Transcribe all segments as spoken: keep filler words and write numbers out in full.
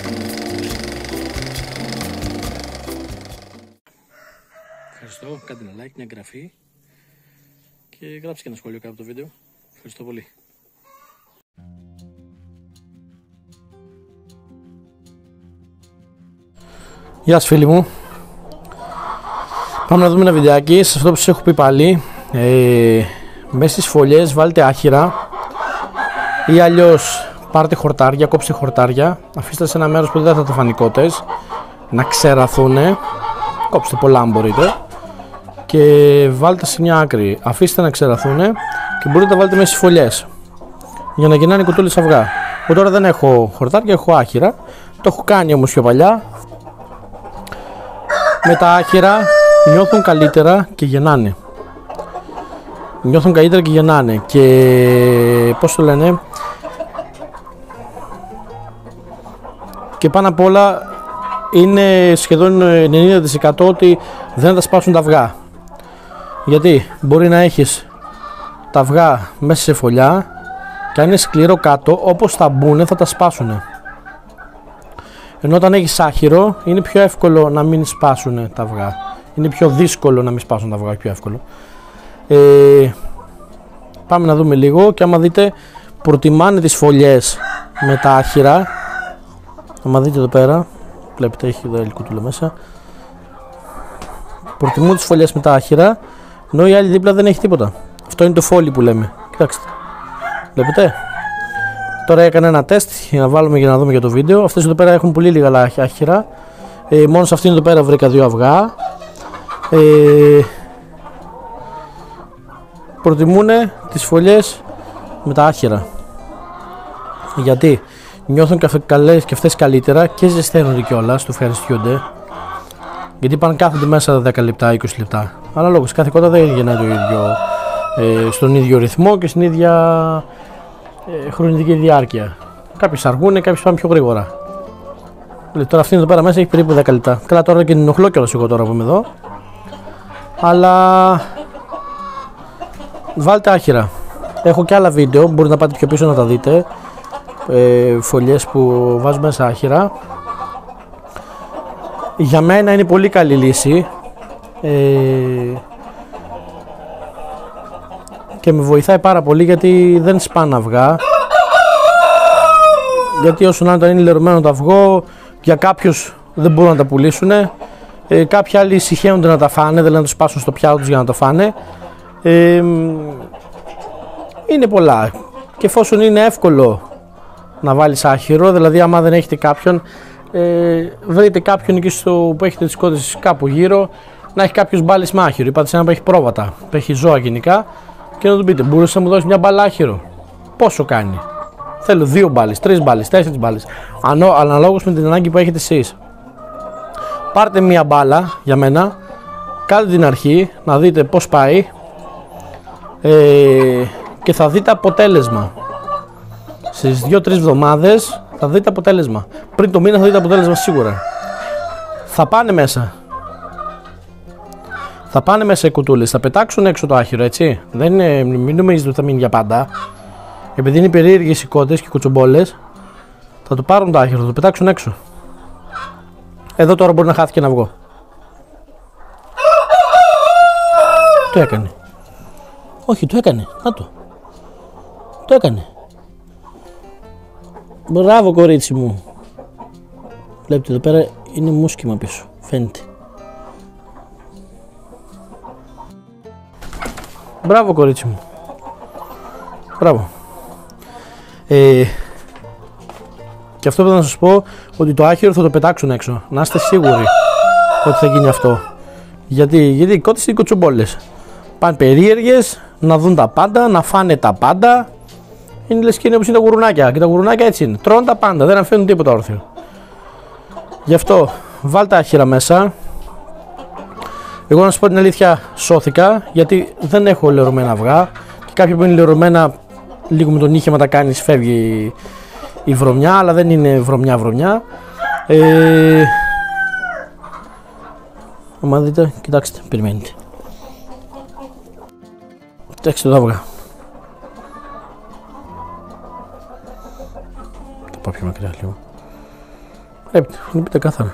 Ευχαριστώ, κάντε ένα like, μια εγγραφή και γράψτε και ένα σχόλιο κάτω από το βίντεο. Ευχαριστώ πολύ. Γεια σας φίλοι μου. Πάμε να δούμε ένα βιντεάκι. Σε αυτό που σας έχω πει πάλι, ε, μέσα στις φωλιές βάλτε άχυρα ή αλλιώς πάρτε χορτάρια, κόψτε χορτάρια, αφήστε σε ένα μέρος που δεν θα τα φανικότες να ξεραθούνε, κόψτε πολλά αν μπορείτε και βάλτε σε μια άκρη, αφήστε να ξεραθούνε και μπορείτε να τα βάλετε μέσα στις φωλιές για να γίνανε κουτούλες αυγά. Εγώ τώρα δεν έχω χορτάρια, έχω άχυρα, το έχω κάνει όμως πιο παλιά. Με τα άχυρα νιώθουν καλύτερα και γεννάνε. Νιώθουν καλύτερα και γεννάνε και πώς το λένε, και πάνω απ' όλα είναι σχεδόν ενενήντα τοις εκατό ότι δεν θα σπάσουν τα αυγά. Γιατί μπορεί να έχεις τα αυγά μέσα σε φωλιά και αν είναι σκληρό κάτω, όπως θα μπουν θα τα σπάσουν. Ενώ όταν έχεις άχυρο είναι πιο εύκολο να μην σπάσουν τα αυγά. Είναι πιο δύσκολο να μην σπάσουν τα αυγά, πιο εύκολο. Ε, πάμε να δούμε λίγο και άμα δείτε προτιμάνε τις φωλιές με τα άχυρα. Άμα δείτε εδώ πέρα, βλέπετε έχει εδώ ελκούτουλο μέσα. Προτιμούν τις φωλιές με τα άχυρα, ενώ η άλλη δίπλα δεν έχει τίποτα. Αυτό είναι το φόλι που λέμε. Κοιτάξτε, βλέπετε. Τώρα έκανα ένα τεστ για να βάλουμε για να δούμε για το βίντεο. Αυτές εδώ πέρα έχουν πολύ λίγα άχυρα. Ε, μόνο σε αυτήν εδώ πέρα βρήκα δύο αυγά. Ε, προτιμούν τις φωλιές με τα άχυρα. Γιατί νιώθουν καλές και αυτές καλύτερα και ζεσταίνονται κιόλας, το ευχαριστιούνται. Γιατί πάνε κάθονται μέσα δέκα λεπτά, είκοσι λεπτά. Αναλόγως, κάθε κότα δεν γίνεται το ίδιο, ε, στον ίδιο ρυθμό και στην ίδια ε, χρονική διάρκεια. Κάποιοι αργούν, κάποιοι πάνε πιο γρήγορα. Δηλαδή, τώρα αυτή εδώ πέρα μέσα έχει περίπου δέκα λεπτά. Καλά, τώρα και την ενοχλώ κιόλας εγώ τώρα που είμαι εδώ. Αλλά βάλτε άχυρα. Έχω και άλλα βίντεο, μπορείτε να πάτε πιο πίσω να τα δείτε. Ε, φωλιές που βάζουμε μέσα άχυρα. Για μένα είναι πολύ καλή λύση ε, και με βοηθάει πάρα πολύ γιατί δεν σπάνε αυγά. Γιατί όσο να είναι λερωμένο το αυγό, για κάποιους δεν μπορούν να τα πουλήσουν. Ε, κάποιοι άλλοι συχαίνονται να τα φάνε, δηλαδή να το σπάσουν στο πιάτο τους για να το φάνε. Ε, είναι πολλά και εφόσον είναι εύκολο να βάλεις άχυρο, δηλαδή άμα δεν έχετε κάποιον, ε, βρείτε κάποιον εκεί στο, που έχετε τις κότες κάπου γύρω να έχει κάποιους μπάλες με άχυρο. Είπατε σε ένα που έχει πρόβατα, που έχει ζώα γενικά και να του πείτε, μπορείς να μου δώσεις μια μπάλα άχυρο? Πόσο κάνει? Θέλω δύο μπάλες, τρεις μπάλες, τέσσερις μπάλες, αναλόγως με την ανάγκη που έχετε εσείς. Πάρτε μια μπάλα για μένα, κάντε την αρχή να δείτε πώς πάει ε, και θα δείτε αποτέλεσμα. Στις δύο τρεις εβδομάδες θα δείτε αποτέλεσμα. Πριν το μήνα θα δείτε αποτέλεσμα σίγουρα. Θα πάνε μέσα. Θα πάνε μέσα οι κουτούλες, θα πετάξουν έξω το άχυρο, έτσι. Δεν είναι, μην νομίζετε ότι θα μείνει για πάντα. Επειδή είναι περίεργες οι κότες και οι κουτσομπόλες, θα το πάρουν το άχυρο, θα το πετάξουν έξω. Εδώ τώρα μπορεί να χάθηκε ένα αυγό. Το έκανε. Όχι, το έκανε. Να το. Το έκανε. Μπράβο κορίτσι μου. Βλέπετε εδώ πέρα είναι μουσκεμα πίσω. Φαίνεται. Μπράβο κορίτσι μου. Μπράβο. Ε, και αυτό που θα σας πω, ότι το άχυρο θα το πετάξουν έξω. Να είστε σίγουροι ότι θα γίνει αυτό. Γιατί, γιατί οι κότες είναι κοτσομπόλες. Πάνε περίεργες, να δουν τα πάντα, να φάνε τα πάντα. Είναι λες και είναι όπως είναι τα γουρουνάκια. Και τα γουρουνάκια έτσι είναι. Τρώνε τα πάντα, δεν αφήνουν τίποτα όρθιο. Γι' αυτό βάλτε άχυρα μέσα. Εγώ να σας πω την αλήθεια, σώθηκα γιατί δεν έχω λερωμένα αυγά. Και κάποια που είναι λερωμένα, λίγο με τον νύχημα τα κάνεις, φεύγει η βρωμιά, αλλά δεν είναι βρωμιά-βρωμιά. Ε, άμα δείτε, κοιτάξτε, περιμένετε. Κοιτάξτε το αυγά. Θα πάω πιο μακριά λίγο. Πρέπει, είναι πεντακάθαρα.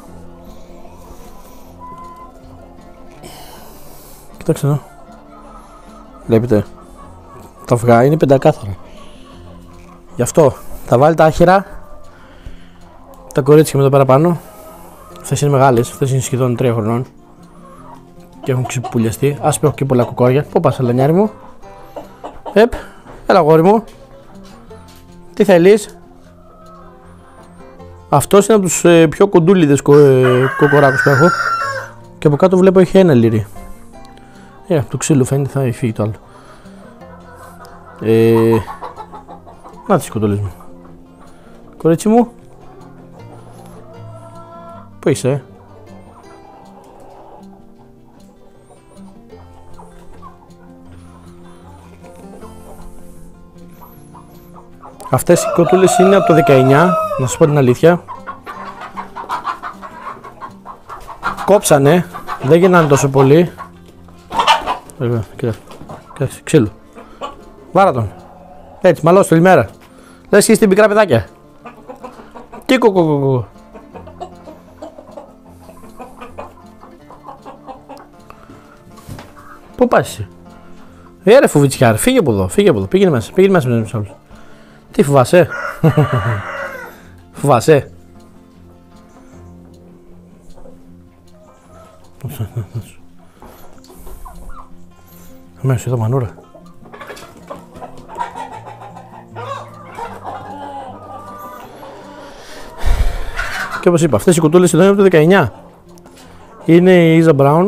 Κοιτάξτε εδώ. Βλέπετε. Τα αυγά είναι πεντακάθαρα. Γι' αυτό θα βάλει τα άχυρα. Τα κορίτσια με εδώ πέρα πάνω. Αυτές είναι μεγάλες, αυτές είναι σχεδόν τρία χρονών. Και έχουν ξυπουλιαστεί. Ας πω και πολλά κουκόρια. Πού πας, λανιάρι μου? Επ, έλα γόρι μου. Τι θέλεις? Αυτός είναι από τους ε, πιο κοντούλιδες κο, ε, κοκοράκους που έχω. Και από κάτω βλέπω έχει ένα λίρι. Ε, από το ξύλο φαίνεται θα φύγει το άλλο. Ε, να τις κοντούλες μου. Κορίτσι μου. Πού είσαι? Αυτές οι κοτούλες είναι από το δεκαεννιά, να σας πω την αλήθεια. Κόψανε, δεν γίνανε τόσο πολύ. Βέβαια, κοίτα, κοίτα, ξύλο. Βάρα τον. Έτσι, μαλώς το λιμέρα. Λες και είστε μικρά παιδάκια. Τι κοκοκοκο. Πού πας εσύ? Ε, ρε φοβητσιάρ, φύγε από εδώ, φύγε από εδώ, πήγαινε μέσα, πήγαινε μέσα με τους άλλους. Τι φοβάσαι? Φοβάσαι? Αμέσως εδώ μανούρα. Και όπως είπα, αυτές οι κουτούλες εδώ είναι από το δεκαεννιά. Είναι η Iza Brown.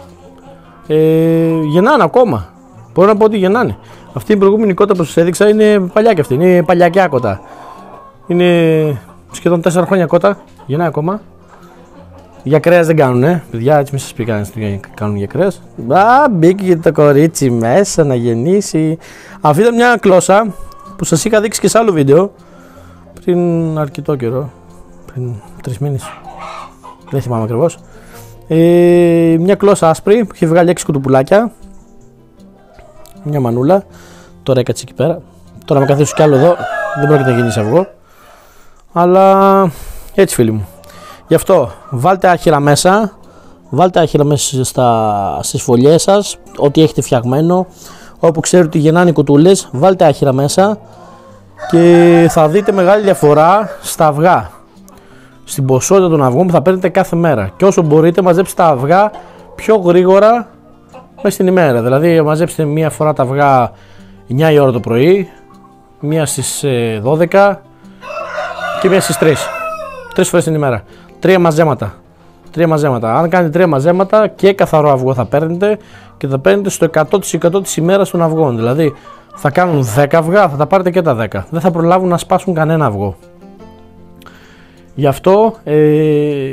Ε, γεννάνε ακόμα. Μπορώ να πω ότι γεννάνε. Αυτή η προηγούμενη κότα που σας έδειξα είναι παλιά και αυτή. Είναι παλιακιά κότα. Είναι σχεδόν τέσσερα χρόνια κότα. Γεννάει ακόμα. Για κρέας δεν κάνουν, ε. Παιδιά, έτσι μην σας πει κανένας τι κάνουν για κρέας. Α, μπήκε το κορίτσι μέσα να γεννήσει. Αυτή ήταν μια κλώσσα που σας είχα δείξει και σε άλλο βίντεο. Πριν αρκετό καιρό. Πριν τρεις μήνες. Δεν θυμάμαι ακριβώς. Ε, μια κλώσσα άσπρη που είχε βγάλει έξι κουτουπουλάκια. Μια μανούλα. Τώρα έκατσε εκεί πέρα. Τώρα με καθίσω κι άλλο εδώ. Δεν πρόκειται να γεννήσει αυγό. Αλλά έτσι φίλοι μου. Γι' αυτό βάλτε άχυρα μέσα. Βάλτε άχυρα μέσα στα, στις φωλιές σας. Ό,τι έχετε φτιαγμένο. Όπου ξέρετε ότι γεννάνε οι κουτούλες. Βάλτε άχυρα μέσα. Και θα δείτε μεγάλη διαφορά στα αυγά. Στην ποσότητα των αυγών που θα παίρνετε κάθε μέρα. Και όσο μπορείτε μαζέψτε τα αυγά πιο γρήγορα μέσα στην ημέρα. Δηλαδή μαζέψτε μία φορά τα αυγά εννιά η ώρα το πρωί, μία στις δώδεκα και μία στις τρεις. Τρεις φορές την ημέρα. Τρία μαζέματα. Τρία μαζέματα. Αν κάνετε τρία μαζέματα και καθαρό αυγό θα παίρνετε και θα παίρνετε στο εκατό τοις εκατό της ημέρας των αυγών. Δηλαδή θα κάνουν δέκα αυγά, θα τα πάρετε και τα δέκα. Δεν θα προλάβουν να σπάσουν κανένα αυγό. Γι' αυτό ε,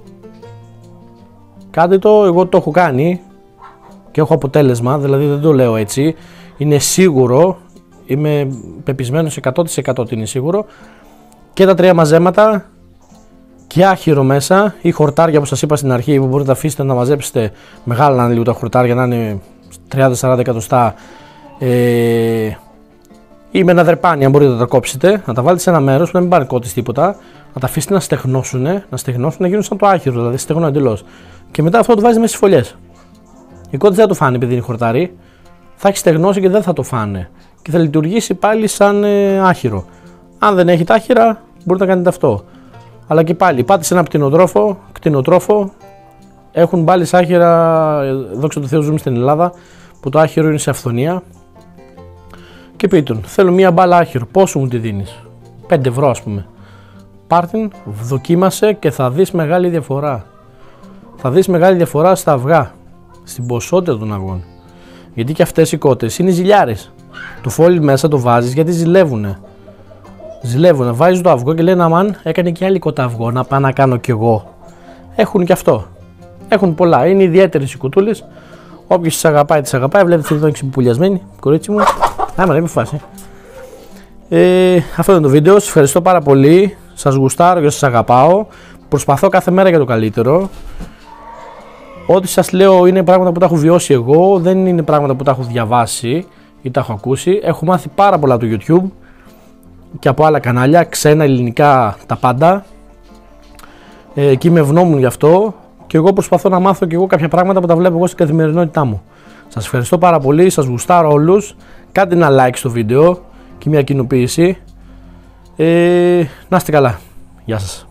κάντε το, εγώ το έχω κάνει και έχω αποτέλεσμα, δηλαδή δεν το λέω έτσι, είναι σίγουρο, είμαι πεπισμένος εκατό τοις εκατό ότι είναι σίγουρο. Και τα τρία μαζέματα και άχυρο μέσα ή χορτάρια που σας είπα στην αρχή που μπορείτε να αφήσετε να μαζέψετε, μεγάλα να είναι λίγο τα χορτάρια, να είναι τριάντα σαράντα εκατοστά ε, ή με ένα δρεπάνι αν μπορείτε να τα κόψετε, να τα βάλετε σε ένα μέρος που να μην πάνε κότης τίποτα, να τα αφήσετε να στεγνώσουν, να στεγνώσουν, να γίνουν σαν το άχυρο, δηλαδή στεγνώ εντελώς. Και μετά αυτό το βάζετε μέσα στις φωλιές. Οι κότες δεν θα το φάνε επειδή είναι χορτάρι, θα έχει στεγνώσει και δεν θα το φάνε. Και θα λειτουργήσει πάλι σαν ε, άχυρο. Αν δεν έχετε άχυρα, μπορείτε να κάνετε αυτό. Αλλά και πάλι, πάτε σε ένα κτηνοτρόφο, κτηνοτρόφο έχουν μπάλεις άχυρα, δόξα τω Θεώ ζούμε στην Ελλάδα, που το άχυρο είναι σε αυθονία. Και πείτε τον, θέλω μία μπάλα άχυρο, πόσο μου τη δίνεις? πέντε ευρώ ας πούμε. Πάρ' την, δοκίμασε και θα δεις μεγάλη διαφορά. Θα δεις μεγάλη διαφορά στα αυγά, στην ποσότητα των αυγών. Γιατί και αυτές οι κότες είναι ζηλιάρες. Το φόλι μέσα το βάζεις γιατί ζηλεύουνε. Ζηλεύουνε, βάζεις το αυγό και λένε αμάν, έκανε και άλλη κότα αυγό, να πάω να κάνω κι εγώ. Έχουν και αυτό. Έχουν πολλά, είναι ιδιαίτερες οι κουτούλες. Όποιος τις αγαπάει, τις αγαπάει. Βλέπετε εδώ είναι ξυπουλιασμένη, κορίτσι μου. Άμα δεν με φάση. Ε, αυτό είναι το βίντεο. Σας ευχαριστώ πάρα πολύ. Σας γουστάρω και σας αγαπάω. Προσπαθώ κάθε μέρα για το καλύτερο. Ό,τι σας λέω είναι πράγματα που τα έχω βιώσει εγώ. Δεν είναι πράγματα που τα έχω διαβάσει ή τα έχω ακούσει. Έχω μάθει πάρα πολλά από το YouTube και από άλλα κανάλια, ξένα, ελληνικά, τα πάντα. Ε, και είμαι ευγνώμων γι' αυτό και εγώ προσπαθώ να μάθω και εγώ κάποια πράγματα που τα βλέπω εγώ στην καθημερινότητά μου. Σας ευχαριστώ πάρα πολύ, σας γουστάρω όλους. Κάντε ένα like στο βίντεο και μια κοινοποίηση. Ε, να είστε καλά. Γεια σας.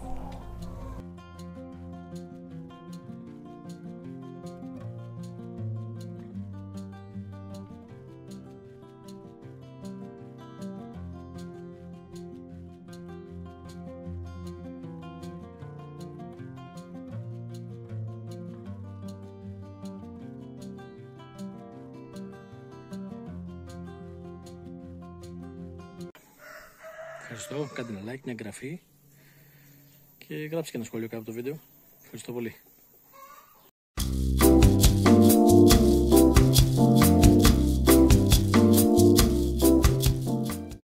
Ευχαριστώ, κάντε ένα like, μια εγγραφή και γράψτε και ένα σχόλιο κάτω από το βίντεο. Ευχαριστώ πολύ.